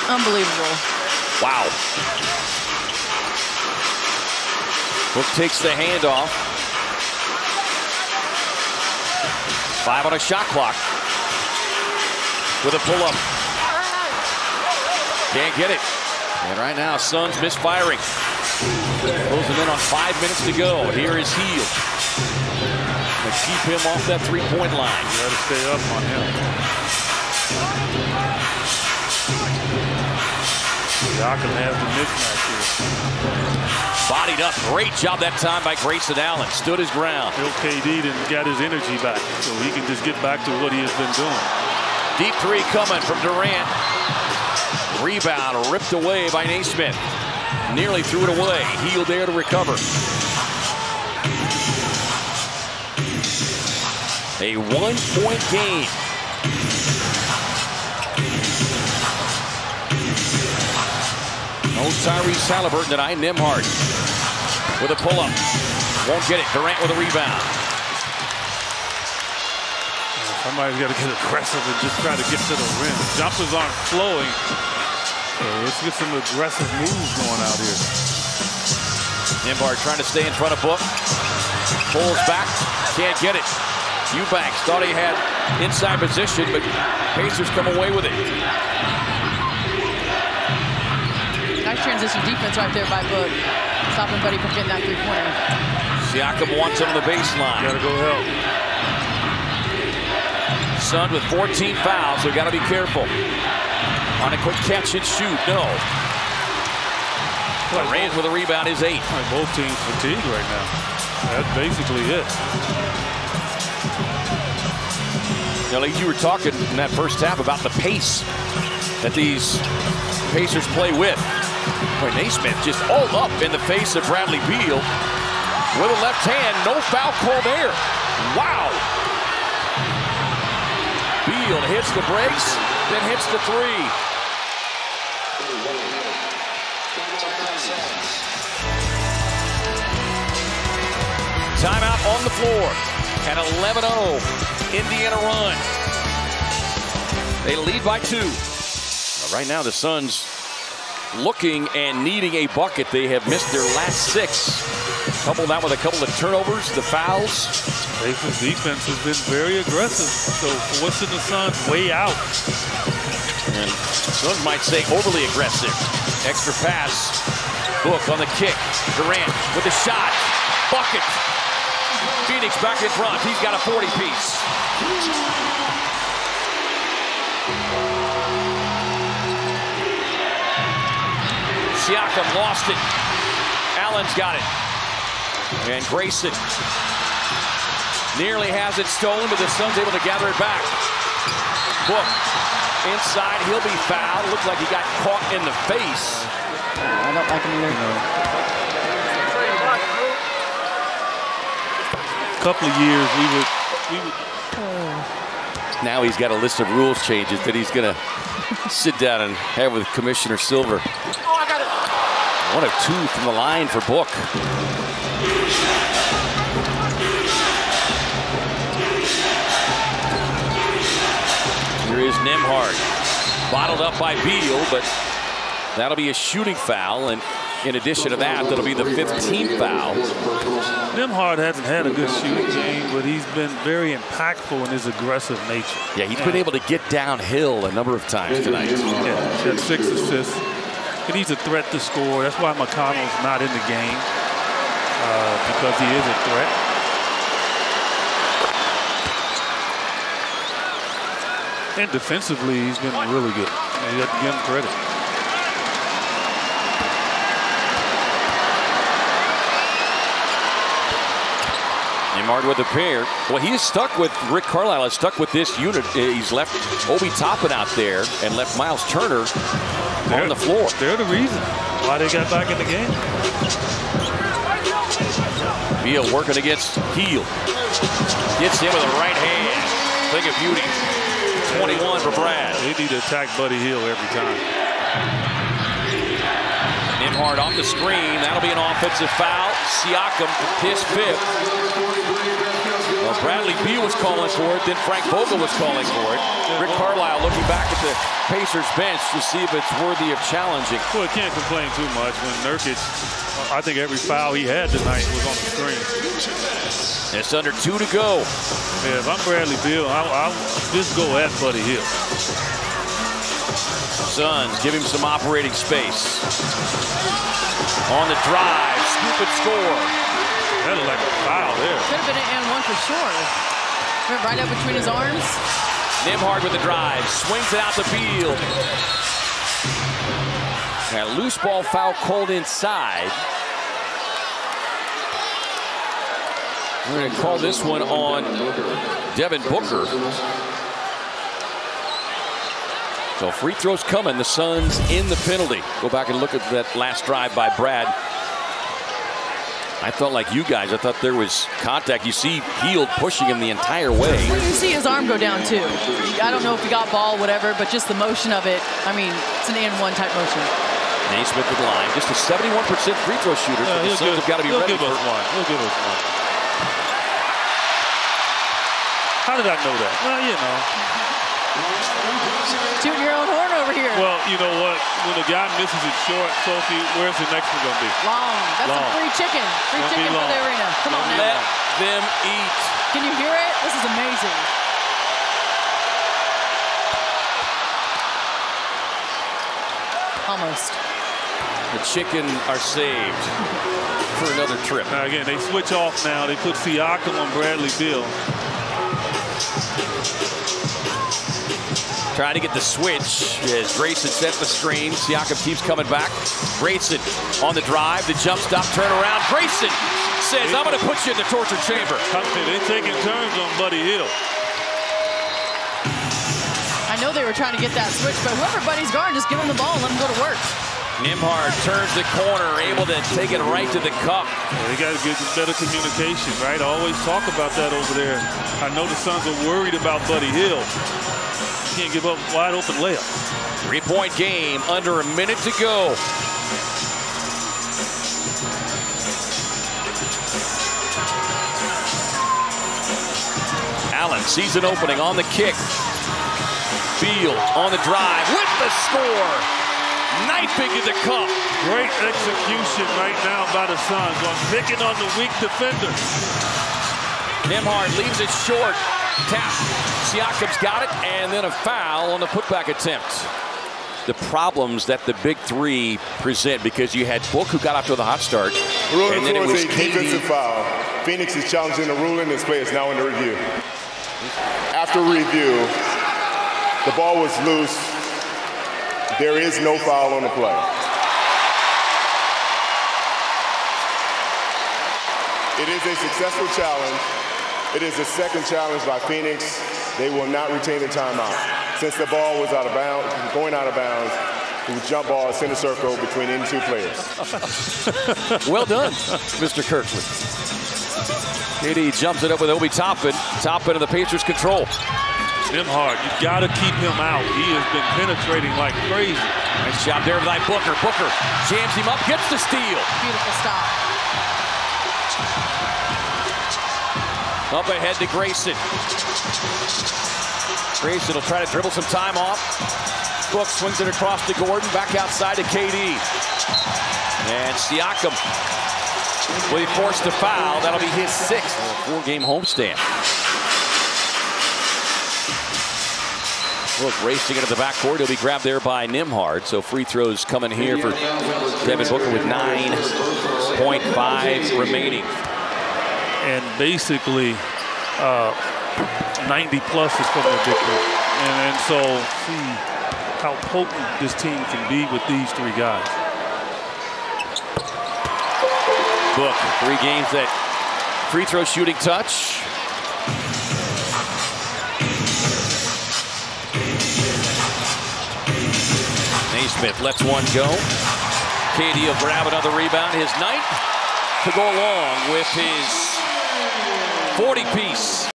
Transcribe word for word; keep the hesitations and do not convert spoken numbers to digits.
Unbelievable. Wow. Book takes the handoff. Five on a shot clock. With a pull-up. Can't get it. And right now, Suns misfiring. Closing in on five minutes to go. Here is Hield. To keep him off that three-point line. You got to stay up on him. Siakam has the mismatch here. Bodied up. Great job that time by Grayson Allen. Stood his ground. Bill K D didn't get his energy back, so he can just get back to what he has been doing. Deep three coming from Durant. Rebound ripped away by Naismith. Nearly threw it away. Hield there to recover. A one-point game. No Tyrese Halliburton tonight. Nembhard with a pull-up. Won't get it. Durant with a rebound. Somebody's got to get aggressive and just try to get to the rim. Jumpers aren't flowing. So let's get some aggressive moves going out here. Nembhard trying to stay in front of Book. Pulls back. Can't get it. Eubanks thought he had inside position, but Pacers come away with it. Nice transition defense right there by Book. Stopping Buddy from getting that three-pointer. Siakam wants him on the baseline. Gotta go help. Sun with fourteen fouls, so got to be careful. On a quick catch and shoot, no. Durant with a rebound is eight. Like both teams fatigued right now. That's basically it. You know, like you were talking in that first half about the pace that these Pacers play with. Boy, Naismith just all up in the face of Bradley Beal with a left hand. No foul call there. Wow. Beal hits the brakes, then hits the three. Timeout on the floor. At eleven oh, Indiana run. They lead by two. Right now, the Suns looking and needing a bucket. They have missed their last six. Couple that with a couple of turnovers, the fouls. Pacers defense has been very aggressive, so forcing the Suns way out. And Suns might say overly aggressive. Extra pass. Book on the kick. Durant with the shot. Bucket. Phoenix back in front. He's got a forty piece. Siakam lost it. Allen's got it. And Grayson nearly has it stolen, but the Suns able to gather it back. Book inside. He'll be fouled. Looks like he got caught in the face. I don't like him either. Couple of years we would we would now he's got a list of rules changes that he's gonna sit down and have with Commissioner Silver. One of two from the line for Book. Here is Nembhard, bottled up by Beal, but that'll be a shooting foul, and in addition to that, that'll be the fifteenth foul. Nembhard hasn't had a good shooting game, but he's been very impactful in his aggressive nature. Yeah, he's been able to get downhill a number of times tonight. Yeah, he's got six assists. And he's a threat to score. That's why McConnell's not in the game, uh, because he is a threat. And defensively, he's been really good. You have to give him credit. Nembhard with a pair. Well, he is stuck with Rick Carlisle. Is stuck with this unit. He's left Obi Toppin out there and left Miles Turner they're, on the floor. They're the reason why they got back in the game. Beal working against Hield. Gets him with a right hand. Thing of beauty. twenty-one for Brad. They need to attack Buddy Hield every time. Nembhard off the screen. That'll be an offensive foul. Siakam, his fifth. Well, Bradley Beal was calling for it, then Frank Vogel was calling for it. Rick Carlisle looking back at the Pacers bench to see if it's worthy of challenging. Well, he can't complain too much when Nurkic, I think every foul he had tonight was on the screen. It's under two to go. Yeah, if I'm Bradley Beal, I'll, I'll just go at Buddy Hield. Suns give him some operating space. On the drive, scoop and score. That looked like a foul there. Could have been an and one for sure. Went right up between his arms. Nembhard with the drive, swings it out to Hield. And a loose ball foul called inside. We're going to call this one on Devin Booker. So free throws coming. The Suns in the penalty. Go back and look at that last drive by Brad. I felt like you guys. I thought there was contact. You see Hield pushing him the entire way. Well, you see his arm go down too. I don't know if he got ball, whatever, but just the motion of it. I mean, it's an and one type motion. Naismith with the line. Just a seventy-one percent free throw shooter. Yeah, So the Suns have got to be he'll ready give for us one. He'll give us one. How did I know that? Well, you know. Shooting your own horn over here. Well, you know what? When a guy misses it short, Sophie, where's the next one going to be? Long. That's Long. a free chicken. Free Gonna be chicken for long. the arena. Come on now. Let them eat. Can you hear it? This is amazing. Almost. The chicken are saved for another trip. Now, again, they switch off now. They put Siakam on Bradley Beal. Trying to get the switch as Grayson set the screen. Siakam keeps coming back. Grayson on the drive, the jump stop, turn around. Grayson says, I'm going to put you in the torture chamber. They're taking turns on Buddy Hield. I know they were trying to get that switch, but whoever Buddy's guard, just give him the ball and let him go to work. Nembhard turns the corner, able to take it right to the cup. Yeah, they got to get better communication, right? I always talk about that over there. I know the Suns are worried about Buddy Hield. Can't give up wide open layup. Three-point game, under a minute to go. Allen sees an opening on the kick. Hield on the drive with the score. Knifing in the cup. Great execution right now by the Suns on picking on the weak defender. Nembhard leaves it short. Tap. Siakam's got it, and then a foul on the putback attempt. The problems that the big three present, because you had Book, who got off to the hot start. Ruling and then it was a defensive foul. Phoenix is challenging the ruling. This play is now under review. After review, the ball was loose. There is no foul on the play. It is a successful challenge. It is the second challenge by Phoenix. They will not retain the timeout. Since the ball was out of bounds, going out of bounds, it was jump ball, center circle between any two players. Well done, Mister Kirkland. K D jumps it up with Obi Toppin. Toppin of the Pacers control. Nembhard, you got to keep him out. He has been penetrating like crazy. Nice job there by Booker. Booker jams him up, gets the steal. Beautiful stop. Up ahead to Grayson. Grayson will try to dribble some time off. Book swings it across to Gordon, back outside to K D. And Siakam will be forced to foul. That'll be his sixth. Four-game homestand. Look, racing into the backcourt. He'll be grabbed there by Nembhard. So free throws coming here for Devin Booker with nine point five remaining. And basically, uh, ninety plus is coming to Big Three. And, and so, see how potent this team can be with these three guys. Book, three games that free throw shooting touch. Naismith lets one go. K D will grab another rebound. His ninth to go along with his forty piece.